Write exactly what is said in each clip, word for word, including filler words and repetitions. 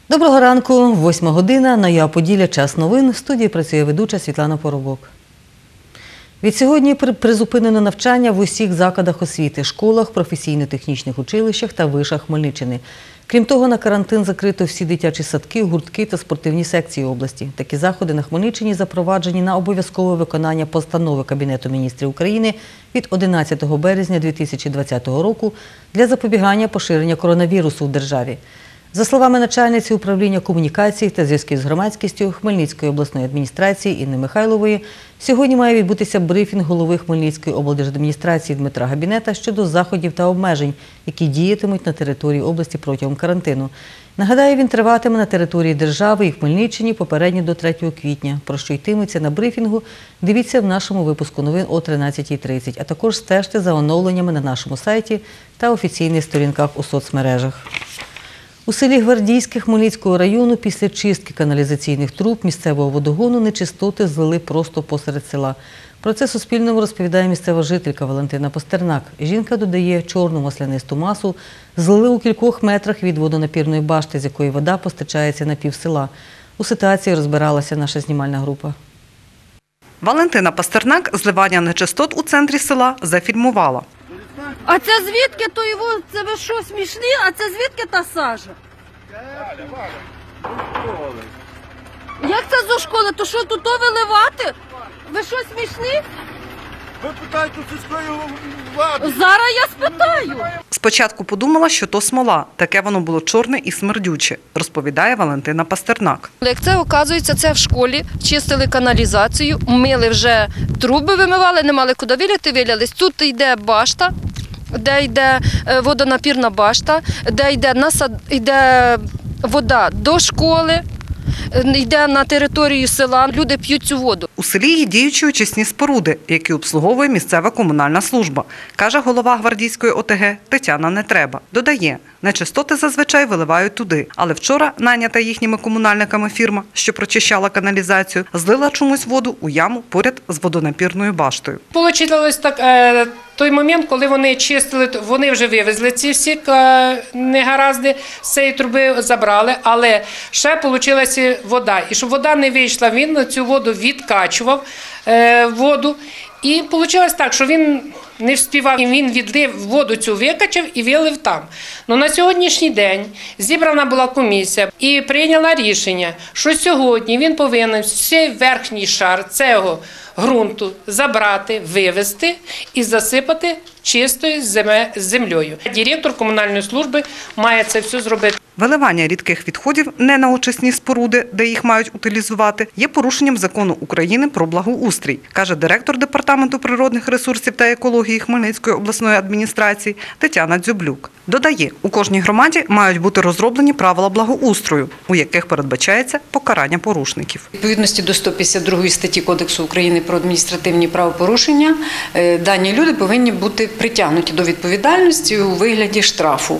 Доброго ранку, восьма година, на ЮА Поділля, час новин. В студії працює ведуча Світлана Поробок. Відсьогодні призупинено навчання в усіх закладах освіти – школах, професійно-технічних училищах та вишах Хмельниччини. Крім того, на карантин закрито всі дитячі садки, гуртки та спортивні секції області. Такі заходи на Хмельниччині запроваджені на обов'язкове виконання постанови Кабінету міністрів України від одинадцятого березня дві тисячі двадцятого року для запобігання поширення коронавірусу в державі. За словами начальниці управління комунікацій та зв'язків з громадськістю Хмельницької обласної адміністрації Інни Михайлової, сьогодні має відбутися брифінг голови Хмельницької облдержадміністрації Дмитра Габінета щодо заходів та обмежень, які діятимуть на території області протягом карантину. Нагадаю, він триватиме на території держави і Хмельниччині попередньо до третього квітня. Про що йтиметься на брифінгу, дивіться в нашому випуску новин о тринадцятій тридцять, а також стежте за оновленнями на нашому сайті та офіційних сторінках у соцмережах. У селі Гвардійське Хмельницького району після чистки каналізаційних труб місцевого водогону нечистоти злили просто посеред села. Про це Суспільному розповідає місцева жителька Валентина Пастернак. Жінка додає, чорну маслянисту масу злили у кількох метрах від водонапірної башти, з якої вода постачається на пів села. У ситуації розбиралася наша знімальна група. Валентина Пастернак зливання нечистот у центрі села зафільмувала. А це звідки то його, це ви що, смішні? А це звідки та сажа? Як це зо школи? То що тут виливати? Ви що, смішні? Ви питаєте сільської влади. Зараз я спитаю. Спочатку подумала, що то смола. Таке воно було чорне і смердюче, розповідає Валентина Пастернак. Як це, оказується, це в школі чистили каналізацію, мили вже труби, вимивали, не мали куди виляти, вилялись. Тут йде башта, де йде водонапірна башта, де йде, насад... йде вода до школи, йде на територію села, люди п'ють цю воду. У селі є діючі очисні споруди, які обслуговує місцева комунальна служба, каже голова Гвардійської О Те Ге Тетяна Нетреба. Додає, нечистоти зазвичай виливають туди, але вчора найнята їхніми комунальниками фірма, що прочищала каналізацію, злила чомусь воду у яму поряд з водонапірною баштою. Получилось так, е, той момент, коли вони чистили, вони вже вивезли ці всі е, негаразди, з цієї труби забрали, але ще вийшла вода. І щоб вода не вийшла, він цю воду відкачував, е, воду. І вийшло так, що він не вспівав, і він відлив воду цю викачав і вилив там. Но на сьогоднішній день зібрана була комісія і прийняла рішення, що сьогодні він повинен цей верхній шар цього ґрунту забрати, вивезти і засипати чистою землею. Директор комунальної служби має це все зробити. Виливання рідких відходів не на очисні споруди, де їх мають утилізувати, є порушенням Закону України про благоустрій, каже директор Департаменту природних ресурсів та екології Хмельницької обласної адміністрації Тетяна Дзюблюк. Додає, у кожній громаді мають бути розроблені правила благоустрою, у яких передбачається покарання порушників. У відповідності до сто п'ятдесят другої статті Кодексу України про адміністративні правопорушення дані люди повинні бути притягнуті до відповідальності у вигляді штрафу.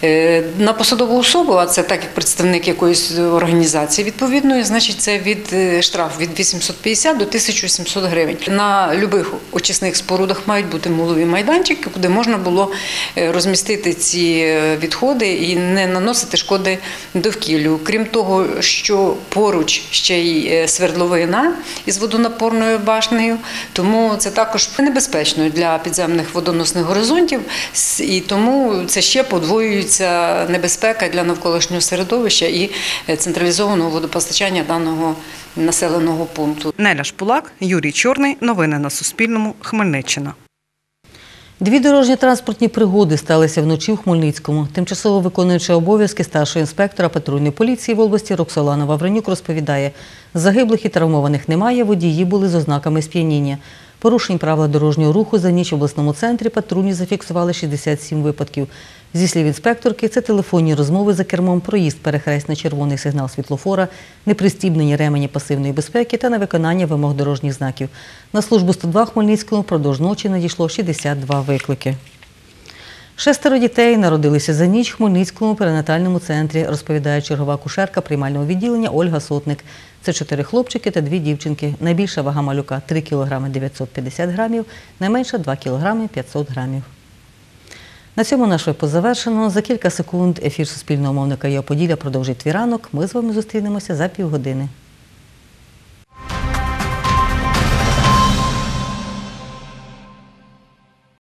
На посадову особу, а це так як представник якоїсь організації відповідної, значить це від штраф від вісімсот п'ятдесят до тисячі сімсот гривень. На будь-яких очисних спорудах мають бути мулові майданчики, куди можна було розмістити ці відходи і не наносити шкоди довкіллю. Крім того, що поруч ще й свердловина із водонапорною башнею, тому це також небезпечно для підземних водоносних горизонтів, і тому це ще подвоюється небезпека для навколишнього середовища і централізованого водопостачання даного населеного пункту. Неля Шпулак, Юрій Чорний. Новини на Суспільному. Хмельниччина. Дві дорожньо-транспортні пригоди сталися вночі в Хмельницькому. Тимчасово виконуюча обов'язки старшого інспектора патрульної поліції в області Роксолана Вавренюк розповідає, загиблих і травмованих немає, водії були з ознаками сп'яніння. Порушень правил дорожнього руху за ніч в обласному центрі патрульні зафіксували шістдесят сім випадків. Зі слів інспекторки, це телефонні розмови за кермом, проїзд перехрест на червоний сигнал світлофора, непристібнені ремені пасивної безпеки та на виконання вимог дорожніх знаків. На службу сто два Хмельницькому впродовж ночі надійшло шістдесят два виклики. Шестеро дітей народилися за ніч в Хмельницькому перинатальному центрі, розповідає чергова акушерка приймального відділення Ольга Сотник. Це чотири хлопчики та дві дівчинки. Найбільша вага малюка – три кілограми дев'ятсот п'ятдесят грамів, найменша – два кілограми п'ятсот грамів. На цьому наш випуск завершено. За кілька секунд ефір Суспільного мовника «Я Поділля» продовжить твій ранок. Ми з вами зустрінемося за півгодини.